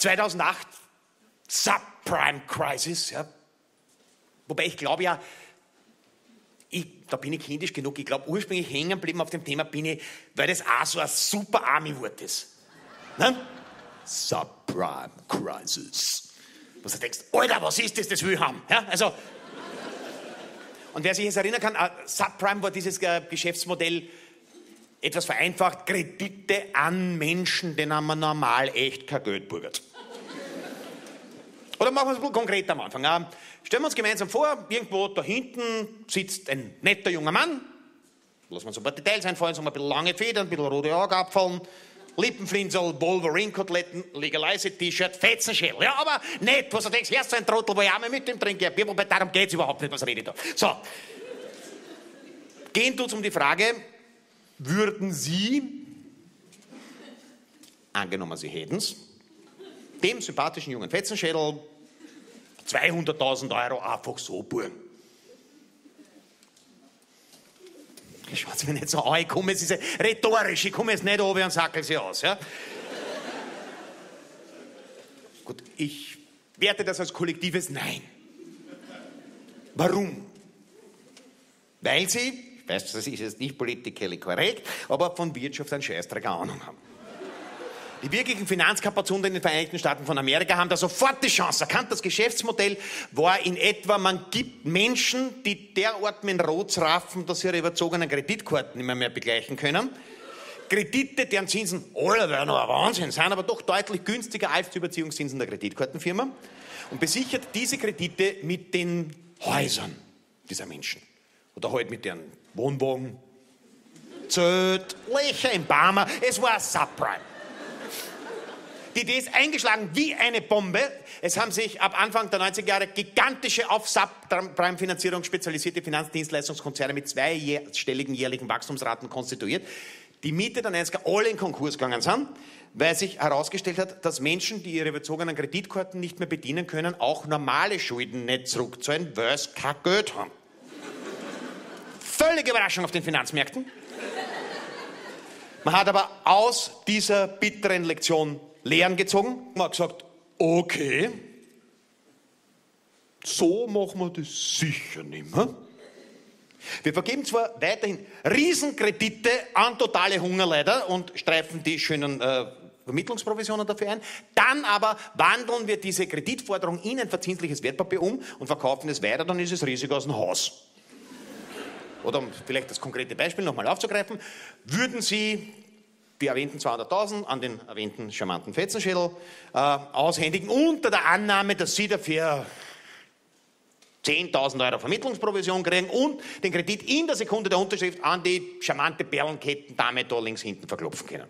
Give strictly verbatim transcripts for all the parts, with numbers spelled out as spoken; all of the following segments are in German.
zweitausendacht, Subprime-Crisis, ja. Wobei ich glaube ja, ich, da bin ich kindisch genug, ich glaube ursprünglich hängen geblieben auf dem Thema bin ich, weil das auch so ein super Army-Wort ist. Ne? Subprime-Crisis. Wo du denkst, Alter, was ist das, das will ich haben? Ja, also, und wer sich jetzt erinnern kann, uh, Subprime war dieses uh, Geschäftsmodell, etwas vereinfacht, Kredite an Menschen, denen man normal echt kein Geld bürgert. Oder machen wir es ein bisschen konkret am Anfang. Uh, stellen wir uns gemeinsam vor, irgendwo da hinten sitzt ein netter junger Mann, lassen wir uns ein paar Details einfallen, so ein bisschen lange Federn, ein bisschen rote Augen abfallen, Lippenflinsel, Wolverine-Koteletten, Legalize-T-Shirt, Fetzenschädel. Ja, aber nicht, was du denkst, erst so ein Trottel, wo ich auch mal mit dem trinke, aber darum geht es überhaupt nicht, was rede ich da. So. Gehen tut's um die Frage, würden Sie, angenommen Sie hätten's, dem sympathischen jungen Fetzenschädel zweihunderttausend Euro einfach so buchen? Schaut mir nicht so an, ich komme jetzt rhetorisch, ich komme jetzt nicht oben und sackel sie aus. Ja? Gut, ich werte das als kollektives Nein. Warum? Weil sie, ich weiß, das ist jetzt nicht politisch korrekt, aber von Wirtschaft einen Scheißdreck Ahnung haben. Die wirklichen Finanzkapazitäten in den Vereinigten Staaten von Amerika haben da sofort die Chance erkannt. Das Geschäftsmodell war in etwa, man gibt Menschen, die derart mit Rot raffen, dass sie ihre überzogenen Kreditkarten nicht mehr, mehr begleichen können. Kredite, deren Zinsen, alle werden noch ein Wahnsinn sein, aber doch deutlich günstiger als die Überziehungszinsen der Kreditkartenfirma. Und besichert diese Kredite mit den Häusern dieser Menschen. Oder halt mit deren Wohnwagen, Zelt, Löcher im Barmer. Es war ein Subprime. Die Idee ist eingeschlagen wie eine Bombe. Es haben sich ab Anfang der neunziger Jahre gigantische auf Subprime-Finanzierung spezialisierte Finanzdienstleistungskonzerne mit zweistelligen jährlichen Wachstumsraten konstituiert, die Mitte der neunziger alle in Konkurs gegangen sind, weil sich herausgestellt hat, dass Menschen, die ihre überzogenen Kreditkarten nicht mehr bedienen können, auch normale Schulden nicht zurückzahlen, weil sie kein Geld haben. Völlige Überraschung auf den Finanzmärkten. Man hat aber aus dieser bitteren Lektion Lehren gezogen. Man hat gesagt, okay, so machen wir das sicher nicht mehr. Wir vergeben zwar weiterhin Riesenkredite an totale Hungerleider und streifen die schönen äh, Vermittlungsprovisionen dafür ein, dann aber wandeln wir diese Kreditforderung in ein verzinsliches Wertpapier um und verkaufen es weiter, dann ist es Risiko aus dem Haus. Oder um vielleicht das konkrete Beispiel nochmal aufzugreifen, würden Sie die erwähnten zweihunderttausend an den erwähnten charmanten Fetzenschädel äh, aushändigen, unter der Annahme, dass Sie dafür zehntausend Euro Vermittlungsprovision kriegen und den Kredit in der Sekunde der Unterschrift an die charmante Perlenketten-Dame da links hinten verklopfen können.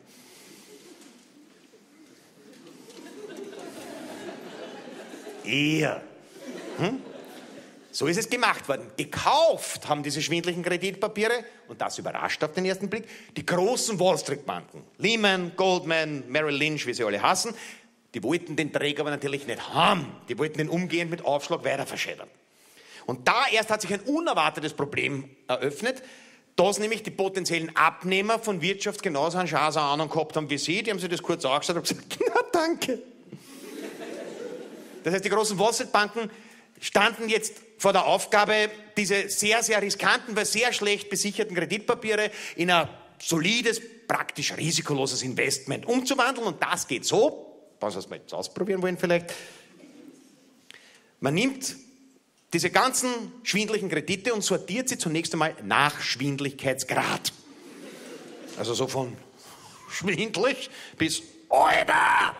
Eher. Hm? So ist es gemacht worden. Gekauft haben diese schwindlichen Kreditpapiere, und das überrascht auf den ersten Blick, die großen Wall-Street-Banken. Lehman, Goldman, Merrill Lynch, wie sie alle hassen. Die wollten den Träger aber natürlich nicht haben. Die wollten den umgehend mit Aufschlag weiter verschädern. Und da erst hat sich ein unerwartetes Problem eröffnet, dass nämlich die potenziellen Abnehmer von Wirtschaft genauso einen Schaß Ahnung gehabt haben wie Sie. Die haben sich das kurz angeschaut und gesagt, na danke. Das heißt, die großen Wall-Street-Banken standen jetzt vor der Aufgabe, diese sehr, sehr riskanten, weil sehr schlecht besicherten Kreditpapiere in ein solides, praktisch risikoloses Investment umzuwandeln. Und das geht so, was wir jetzt ausprobieren wollen vielleicht. Man nimmt diese ganzen schwindlichen Kredite und sortiert sie zunächst einmal nach Schwindlichkeitsgrad. Also so von schwindlig bis Alter.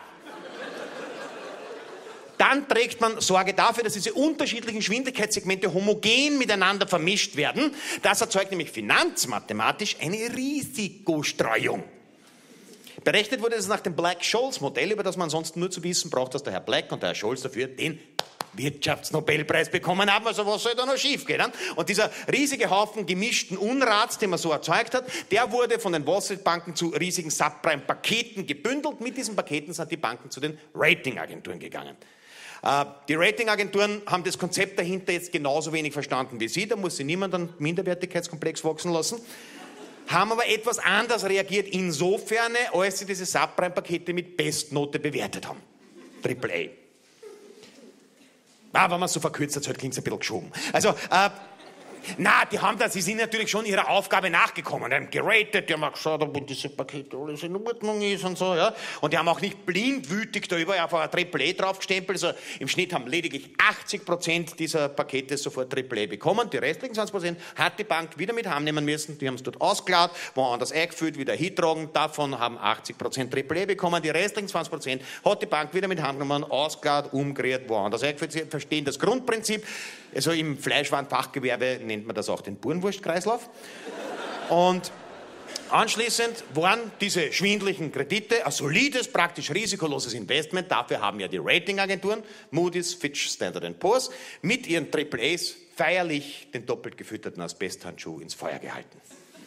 Dann trägt man Sorge dafür, dass diese unterschiedlichen Schwindlichkeitssegmente homogen miteinander vermischt werden. Das erzeugt nämlich finanzmathematisch eine Risikostreuung. Berechnet wurde das nach dem Black-Scholes-Modell, über das man ansonsten nur zu wissen braucht, dass der Herr Black und der Herr Scholz dafür den Wirtschaftsnobelpreis bekommen haben. Also was soll da noch schief gehen? Und dieser riesige Haufen gemischten Unrats, den man so erzeugt hat, der wurde von den Wall-Street-Banken zu riesigen Subprime-Paketen gebündelt. Mit diesen Paketen sind die Banken zu den Ratingagenturen gegangen. Die Ratingagenturen haben das Konzept dahinter jetzt genauso wenig verstanden wie Sie. Da muss sich niemand einen Minderwertigkeitskomplex wachsen lassen. Haben aber etwas anders reagiert insofern, als sie diese Subprime-Pakete mit Bestnote bewertet haben. Triple A. Ah, wenn man es so verkürzt hat, klingt es ein bisschen geschoben. Also, äh, na, die haben das, sie sind natürlich schon ihrer Aufgabe nachgekommen. Die haben geratet, die haben auch geschaut, ob diese Pakete alles in Ordnung ist und so, ja. Und die haben auch nicht blindwütig da überall einfach ein Triple A draufgestempelt. Also im Schnitt haben lediglich achtzig Prozent dieser Pakete sofort Triple A bekommen. Die restlichen zwanzig Prozent hat die Bank wieder mit heimnehmen müssen. Die haben es dort ausgeladen, woanders eingefüllt, wieder hintragen. Davon haben achtzig Prozent Triple A bekommen. Die restlichen zwanzig Prozent hat die Bank wieder mit heimgenommen, ausgeladen, umgerührt, woanders eingefüllt. Sie verstehen das Grundprinzip. Also im Fleischwarenfachgewerbe nennt man das auch den Burenwurstkreislauf. Und anschließend waren diese schwindlichen Kredite ein solides, praktisch risikoloses Investment. Dafür haben ja die Ratingagenturen, Moody's, Fitch, Standard and Poor's, mit ihren Triple A's feierlich den doppelt gefütterten Asbesthandschuh ins Feuer gehalten.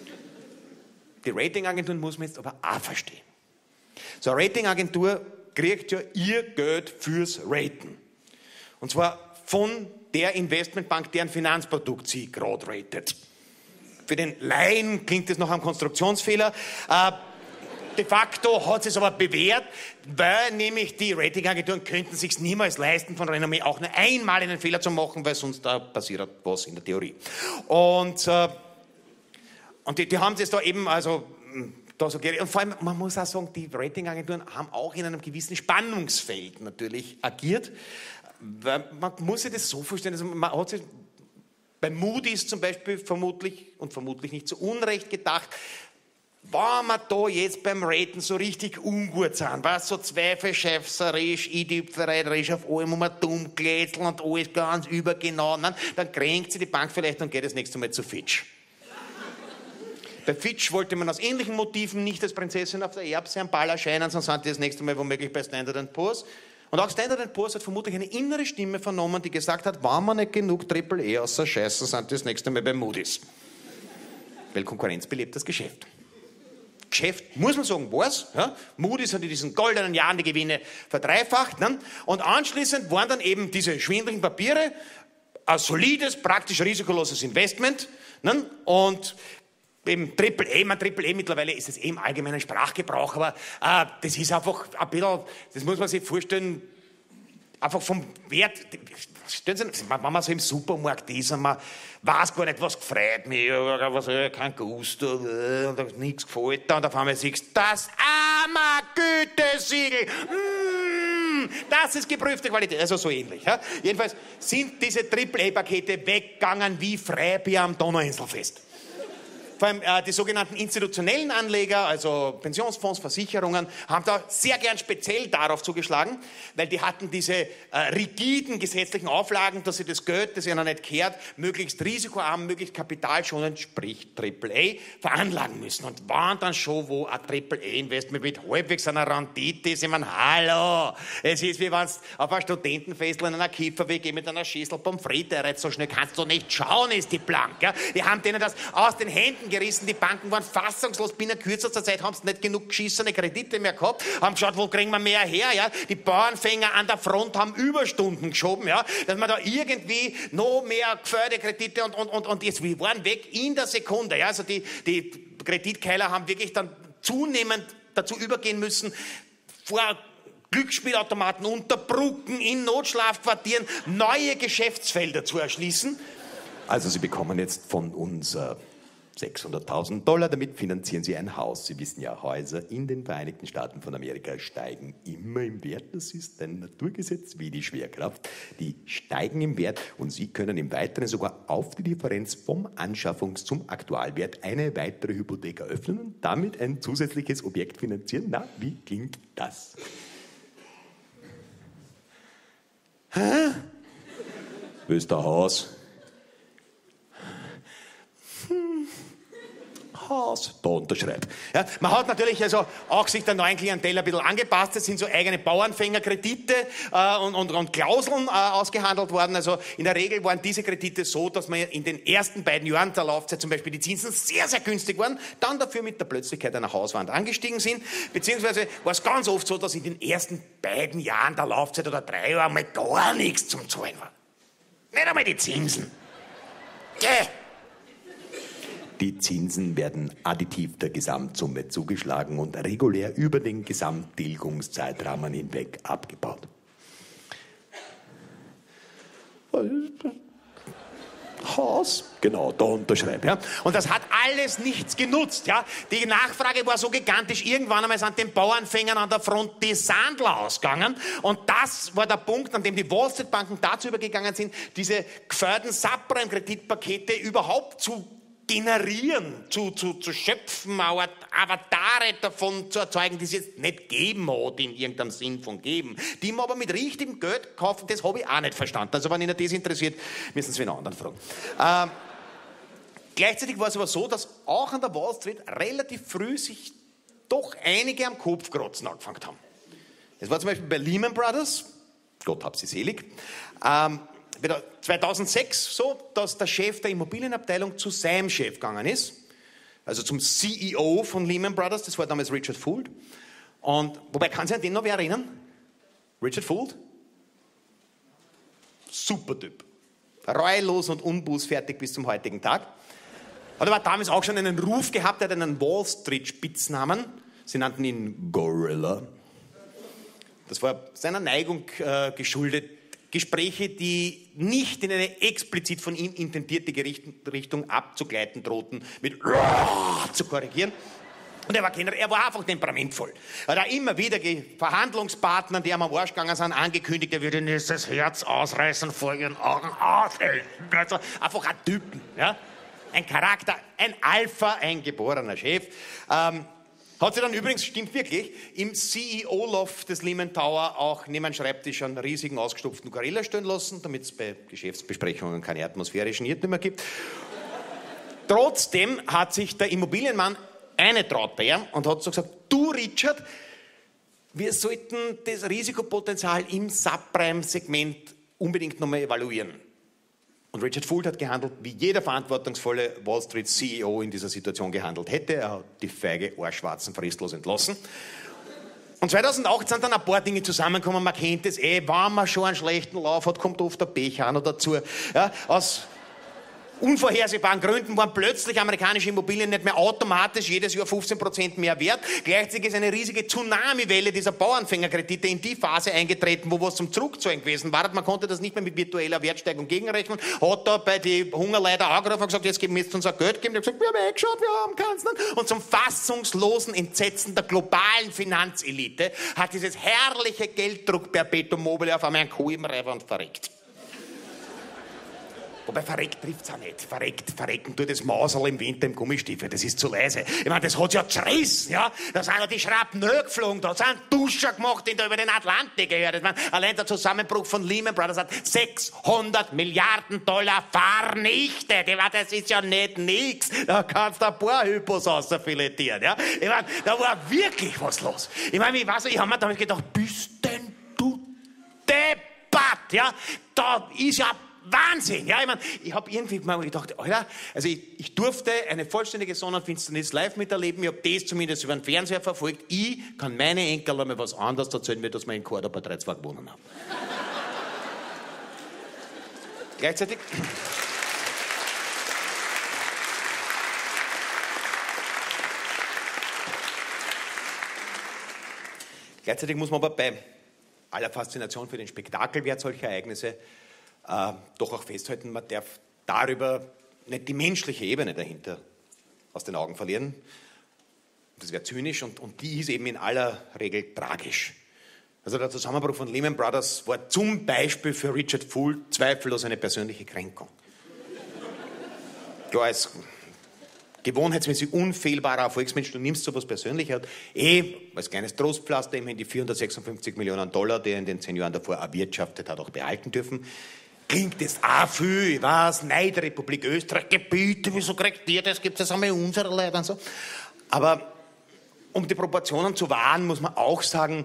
Die Ratingagenturen muss man jetzt aber auch verstehen. So eine Ratingagentur kriegt ja ihr Geld fürs Raten. Und zwar von der Investmentbank, deren Finanzprodukt sie gerade ratet. Für den Laien klingt das nach einem Konstruktionsfehler. Äh, de facto hat es aber bewährt, weil nämlich die Ratingagenturen könnten es sich niemals leisten, von Renommee auch nur einmal einen Fehler zu machen, weil sonst da passiert was in der Theorie. Und, äh, und die, die haben es da eben, also da so geredet. Und vor allem, man muss auch sagen, die Ratingagenturen haben auch in einem gewissen Spannungsfeld natürlich agiert. Weil man muss sich das so vorstellen, also man hat sich bei Moody's zum Beispiel vermutlich und vermutlich nicht zu Unrecht gedacht, wenn wir da jetzt beim Raten so richtig ungut sind, was so zweifelschäfserisch, idipfereirisch auf allem um ein dumm glätzeln und alles ganz übergenau, dann kränkt sich die Bank vielleicht und geht das nächste Mal zu Fitch. Bei Fitch wollte man aus ähnlichen Motiven nicht als Prinzessin auf der Erbse am Ball erscheinen, sondern sind die das nächste Mal womöglich bei Standard and Poor's. Und auch Standard and Poor's hat vermutlich eine innere Stimme vernommen, die gesagt hat, wenn wir nicht genug Triple A außer Scheiße, sind das nächste Mal bei Moody's. Weil Konkurrenz belebt das Geschäft. Geschäft, muss man sagen, was? Ja? Moody's hat in diesen goldenen Jahren die Gewinne verdreifacht. Ne? Und anschließend waren dann eben diese schwindeligen Papiere ein solides, praktisch risikoloses Investment. Ne? Und eben Triple A, man Triple A mittlerweile ist es eh im allgemeinen Sprachgebrauch, aber äh, das ist einfach ein bisschen, das muss man sich vorstellen, einfach vom Wert. Stellen Sie, wenn man so im Supermarkt ist und man weiß gar nicht, was gefreut mich, oder was, kein Gusto, oder nichts gefällt, und auf einmal siehst du, das arme Gütesiegel, mm, das ist geprüfte Qualität, also so ähnlich. Ja? Jedenfalls sind diese Triple A-Pakete weggegangen wie Freibier am Donauinselfest. Vor allem äh, die sogenannten institutionellen Anleger, also Pensionsfonds, Versicherungen, haben da sehr gern speziell darauf zugeschlagen, weil die hatten diese äh, rigiden gesetzlichen Auflagen, dass sie das Geld, das ihnen nicht kehrt, möglichst risikoarm, möglichst kapitalschonend, sprich Triple A, veranlagen müssen. Und waren dann schon, wo ein Triple A-Investment mit halbwegs einer Rendite ist, ich meine, hallo, es ist wie wenn du auf ein Studentenfestel in einer Kiefer-W G mit einer Schüssel Pommes frites, so schnell kannst du nicht schauen, ist die blank. Ja? Die haben denen das aus den Händen gerissen, die Banken waren fassungslos, binnen kürzester Zeit haben sie nicht genug geschissene Kredite mehr gehabt, haben geschaut, wo kriegen wir mehr her, ja? Die Bauernfänger an der Front haben Überstunden geschoben, ja? Dass man da irgendwie noch mehr geförderte Kredite und, und, und, und jetzt, wir waren weg in der Sekunde, ja? Also die, die Kreditkeiler haben wirklich dann zunehmend dazu übergehen müssen, vor Glücksspielautomaten unter Brücken, in Notschlafquartieren neue Geschäftsfelder zu erschließen. Also Sie bekommen jetzt von uns äh sechshunderttausend Dollar, damit finanzieren Sie ein Haus. Sie wissen ja, Häuser in den Vereinigten Staaten von Amerika steigen immer im Wert. Das ist ein Naturgesetz wie die Schwerkraft. Die steigen im Wert und Sie können im Weiteren sogar auf die Differenz vom Anschaffungs- zum Aktualwert eine weitere Hypothek eröffnen und damit ein zusätzliches Objekt finanzieren. Na, wie klingt das? Hä? Willst du ein Haus? Haus, da unterschreibt. Ja, man hat natürlich also auch sich der neuen Klientel ein bisschen angepasst. Es sind so eigene Bauernfängerkredite äh, und, und, und Klauseln äh, ausgehandelt worden. Also in der Regel waren diese Kredite so, dass man in den ersten beiden Jahren der Laufzeit zum Beispiel die Zinsen sehr, sehr günstig waren, dann dafür mit der Plötzlichkeit einer Hauswand angestiegen sind. Beziehungsweise war es ganz oft so, dass in den ersten beiden Jahren der Laufzeit oder drei Jahren mal gar nichts zum Zahlen war. Nicht einmal die Zinsen. Yeah. Die Zinsen werden additiv der Gesamtsumme zugeschlagen und regulär über den Gesamttilgungszeitrahmen hinweg abgebaut. Haus. Genau, da unterschreiben. Ja? Und das hat alles nichts genutzt. Ja? Die Nachfrage war so gigantisch, irgendwann einmal sind den Bauernfängern an der Front die Sandler ausgegangen. Und das war der Punkt, an dem die Wall Street Banken dazu übergegangen sind, diese geförderten Subprime-Kreditpakete überhaupt zu generieren, zu, zu, zu schöpfen, Avatare davon zu erzeugen, die es jetzt nicht geben hat, in irgendeinem Sinn von geben, die man aber mit richtigem Geld kaufen, das habe ich auch nicht verstanden. Also wenn Ihnen das interessiert, müssen Sie einen anderen fragen. Ähm, gleichzeitig war es aber so, dass auch an der Wall Street relativ früh sich doch einige am Kopfkratzen angefangen haben. Es war zum Beispiel bei Lehman Brothers, Gott hab sie selig, ähm, zweitausendsechs so, dass der Chef der Immobilienabteilung zu seinem Chef gegangen ist, also zum C E O von Lehman Brothers, das war damals Richard Fuld. Und, wobei, kann sich an den noch wer erinnern? Richard Fuld? Super Typ. Reuelos und unbußfertig bis zum heutigen Tag. Und er war damals auch schon einen Ruf gehabt, er hat einen Wall Street Spitznamen. Sie nannten ihn Gorilla. Das war seiner Neigung äh, geschuldet, Gespräche, die nicht in eine explizit von ihm intendierte Richtung abzugleiten drohten, mit zu korrigieren. Und er war, er war einfach temperamentvoll. Er hat immer wieder Verhandlungspartner, die am Arsch gegangen sind, angekündigt, er würde ihnen das Herz ausreißen vor ihren Augen aushelfen. Also einfach ein Typen, ja? Ein Charakter, ein Alpha, ein geborener Chef. Ähm, Hat sie dann übrigens, stimmt wirklich, im C E O-Loft des Lehman Tower auch neben einem Schreibtisch einen riesigen ausgestopften Gorilla stehen lassen, damit es bei Geschäftsbesprechungen keine atmosphärischen Irrtümer gibt. Trotzdem hat sich der Immobilienmann eingetraut bei ihm und hat so gesagt, du Richard, wir sollten das Risikopotenzial im Subprime-Segment unbedingt nochmal evaluieren. Und Richard Fuld hat gehandelt, wie jeder verantwortungsvolle Wall Street C E O in dieser Situation gehandelt hätte. Er hat die feige Arschwarzen fristlos entlassen. Und zweitausendachtzehn sind dann ein paar Dinge zusammengekommen. Man kennt es eh, wenn man schon einen schlechten Lauf hat, kommt oft der Pech auch noch dazu. Ja, aus unvorhersehbaren Gründen waren plötzlich amerikanische Immobilien nicht mehr automatisch jedes Jahr fünfzehn Prozent mehr wert. Gleichzeitig ist eine riesige Tsunami-Welle dieser Bauernfängerkredite in die Phase eingetreten, wo was zum Zurückzahlen gewesen war. Man konnte das nicht mehr mit virtueller Wertsteigerung gegenrechnen. Hat da bei den Hungerleiter angerufen und gesagt, jetzt müsst ihr uns ein Geld geben. Die haben gesagt, wir haben eingeschaut, wir haben keins. Und zum fassungslosen Entsetzen der globalen Finanzelite hat dieses herrliche Gelddruck-Perpetuum mobile auf einmal einen Kuh im Reifer und verreckt. Wobei verreckt trifft es auch nicht. Verreckt, verrecken tut das Mauserl im Winter im Gummistiefel. Das ist zu leise. Ich meine, das hat ja zerrissen, ja. Da sind ja die Schrapnell geflogen, da sind Duscher gemacht, die da über den Atlantik gehört. Ich meine, allein der Zusammenbruch von Lehman Brothers hat sechshundert Milliarden Dollar vernichtet. Ich meine, das ist ja nicht nix. Da kannst du ein paar Hypos rausfiletieren, ja. Ich meine, da war wirklich was los. Ich meine, ich weiß, ich habe mir damals gedacht, bist denn du deppert, ja. Da ist ja Wahnsinn! Ja, ich meine, ich habe irgendwie mal gedacht, Alter, also ich, ich durfte eine vollständige Sonnenfinsternis live miterleben, ich habe das zumindest über den Fernseher verfolgt. Ich kann meine Enkel einmal was anderes erzählen, wie dass wir in Cordoba drei zwei gewonnen haben. Gleichzeitig... Gleichzeitig muss man aber bei aller Faszination für den Spektakelwert solcher Ereignisse Äh, doch auch festhalten, man darf darüber nicht die menschliche Ebene dahinter aus den Augen verlieren. Das wäre zynisch und, und die ist eben in aller Regel tragisch. Also der Zusammenbruch von Lehman Brothers war zum Beispiel für Richard Fuld zweifellos eine persönliche Kränkung. Klar, als gewohnheitsmäßig unfehlbarer Erfolgsmensch, du nimmst sowas persönlich, er hat eh als kleines Trostpflaster immerhin die vierhundertsechsundfünfzig Millionen Dollar, die er in den zehn Jahren davor erwirtschaftet hat, auch behalten dürfen. Klingt das auch viel, ich weiß, Neid, Republik Österreich, Gebiete, wieso kriegt ihr das, gibt es einmal unsere Leute und so. Aber um die Proportionen zu wahren, muss man auch sagen,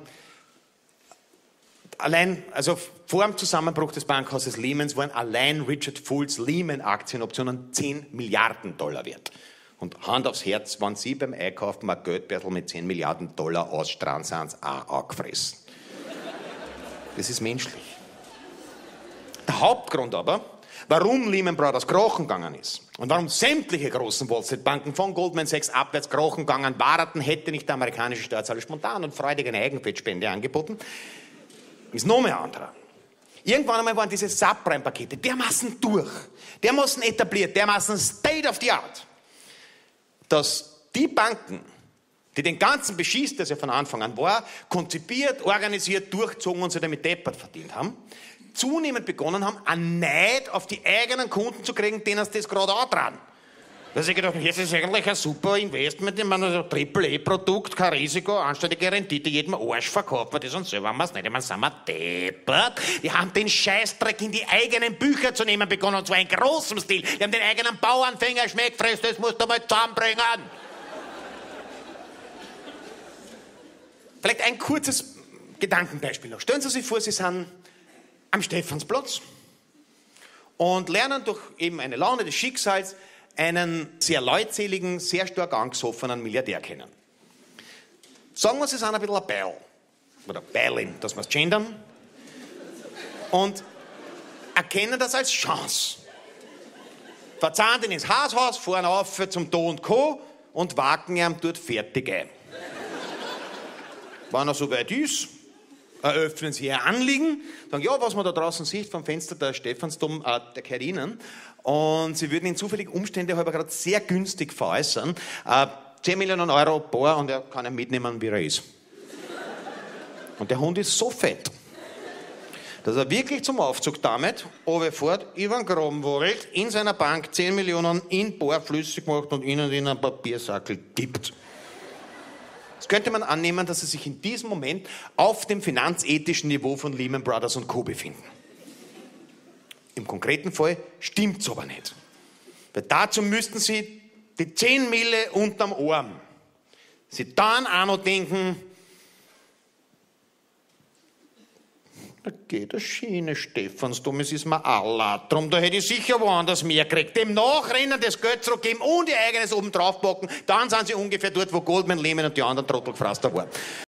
allein, also vor dem Zusammenbruch des Bankhauses Lehman waren allein Richard Fulds Lehman-Aktienoptionen zehn Milliarden Dollar wert. Und Hand aufs Herz, wenn Sie beim Einkaufen mal Geldbeutel mit zehn Milliarden Dollar ausstrahlen, sind Sie auch angefressen. Das ist menschlich. Der Hauptgrund aber, warum Lehman Brothers krochen gegangen ist und warum sämtliche großen Wall Street Banken von Goldman Sachs abwärts krochen gegangen waren, hätte nicht der amerikanische Staatszahler spontan und freudig eine Eigenfettspende angeboten, ist noch mehr anderer. Irgendwann einmal waren diese Subprime-Pakete dermaßen durch, dermaßen etabliert, dermaßen state of the art, dass die Banken, die den ganzen Beschiss, das ja von Anfang an war, konzipiert, organisiert, durchzogen und sich damit deppert verdient haben, zunehmend begonnen haben, einen Neid auf die eigenen Kunden zu kriegen, denen sie das gerade antragen. Da habe ich gedacht, das ist eigentlich ein super Investment, ich meine, ein Triple-A-Produkt, kein Risiko, anständige Rendite, jedem Arsch verkauft man das und selber haben wir es nicht. Ich meine, sind wir deppert? Die haben den Scheißdreck in die eigenen Bücher zu nehmen begonnen, und zwar in großem Stil. Die haben den eigenen Bauernfänger Schmeckfress, das musst du mal zusammenbringen. Vielleicht ein kurzes Gedankenbeispiel noch. Stellen Sie sich vor, Sie sind am Stephansplatz und lernen durch eben eine Laune des Schicksals einen sehr leutseligen, sehr stark angesoffenen Milliardär kennen. Sagen wir, Sie sind ein bisschen ein Beil. Oder Beilin, dass wir es gendern. Und erkennen das als Chance. Verzahnen ihn ins Haushaus, fahren auf zum Do und Co. und wagen ihm dort fertig ein. Wenn er soweit ist, eröffnen Sie Ihr Anliegen, sagen, ja, was man da draußen sieht vom Fenster der Stephansdom, äh, der gehört Ihnen. Und Sie würden ihn zufällig Umstände halber gerade sehr günstig veräußern. Äh, zehn Millionen Euro bar und er kann ihn mitnehmen, wie er ist. Und der Hund ist so fett, dass er wirklich zum Aufzug damit runterfährt, über den Graben wackelt, in seiner Bank zehn Millionen in bar flüssig macht und ihnen in einen Papiersackel gibt. Das könnte man annehmen, dass sie sich in diesem Moment auf dem finanzethischen Niveau von Lehman Brothers und Co. befinden. Im konkreten Fall stimmt es aber nicht. Weil dazu müssten sie die zehn Mille unterm Arm sie dann auch noch denken, da geht eine Schiene, Stephansdom, es ist mir Allah. Drum, da hätte ich sicher woanders mehr gekriegt. Dem Nachrennen das Geld zurückgeben und ihr eigenes oben drauf packen, dann sind sie ungefähr dort, wo Goldman, Lehman und die anderen Trottel gefrasst waren.